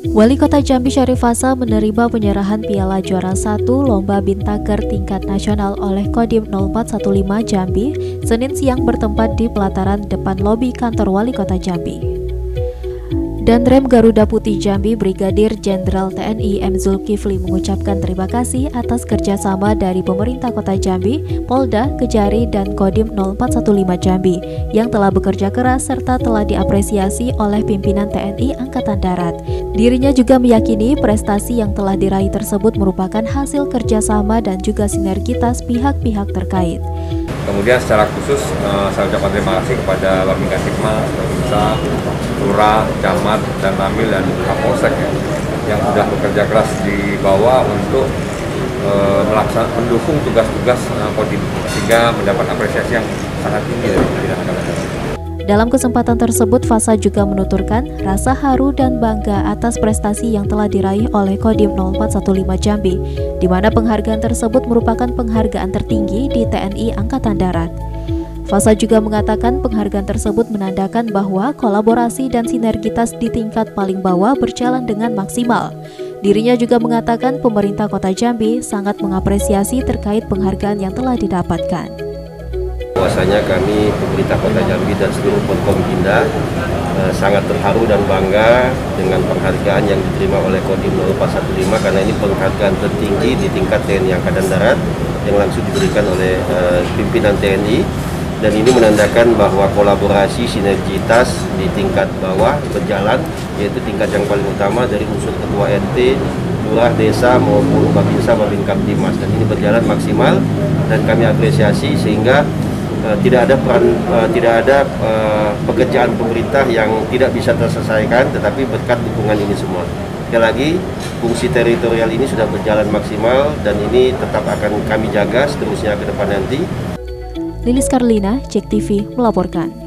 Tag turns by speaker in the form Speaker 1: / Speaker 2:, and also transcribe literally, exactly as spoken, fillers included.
Speaker 1: Wali Kota Jambi Syarif Hasan menerima penyerahan Piala Juara satu Lomba Bintaker tingkat nasional oleh Kodim nol empat satu lima Jambi, Senin siang bertempat di pelataran depan lobi kantor Wali Kota Jambi. Danrem Garuda Putih Jambi Brigadir Jenderal T N I M Zulkifli mengucapkan terima kasih atas kerjasama dari pemerintah Kota Jambi, Polda, Kejari, dan Kodim nol empat satu lima Jambi yang telah bekerja keras serta telah diapresiasi oleh pimpinan T N I Angkatan Darat. Dirinya juga meyakini prestasi yang telah diraih tersebut merupakan hasil kerjasama dan juga sinergitas pihak-pihak terkait.
Speaker 2: Kemudian secara khusus uh, saya ucapkan terima kasih kepada Babinkatikmas, Babinsa, Lurah, Camat, dan Ramil dan Kapolsek ya, yang sudah bekerja keras di bawah untuk uh, melaksanakan mendukung tugas-tugas uh, Kodim sehingga mendapat apresiasi yang sangat tinggi dari pimpinan Angkatan Darat.
Speaker 1: Dalam kesempatan tersebut, Fasa juga menuturkan rasa haru dan bangga atas prestasi yang telah diraih oleh Kodim nol empat satu lima Jambi, di mana penghargaan tersebut merupakan penghargaan tertinggi di T N I Angkatan Darat. Fasa juga mengatakan penghargaan tersebut menandakan bahwa kolaborasi dan sinergitas di tingkat paling bawah berjalan dengan maksimal. Dirinya juga mengatakan pemerintah Kota Jambi sangat mengapresiasi terkait penghargaan yang telah didapatkan.
Speaker 3: Bahwasanya kami pemerintah Kota Jambi dan seluruh Forkompinda eh, sangat terharu dan bangga dengan penghargaan yang diterima oleh Kodim nol empat satu lima karena ini penghargaan tertinggi di tingkat T N I Angkatan Darat yang langsung diberikan oleh eh, pimpinan T N I, dan ini menandakan bahwa kolaborasi sinergitas di tingkat bawah berjalan, yaitu tingkat yang paling utama dari unsur ketua R T, lurah, desa maupun Babinsa, Babinkamtibmas, dan ini berjalan maksimal dan kami apresiasi sehingga Uh, tidak ada peran, uh, tidak ada uh, pekerjaan pemerintah yang tidak bisa terselesaikan, tetapi berkat dukungan ini semua. Sekali lagi, fungsi teritorial ini sudah berjalan maksimal dan ini tetap akan kami jaga seterusnya ke depan nanti.
Speaker 1: Lilis Karlina, Jek T V melaporkan.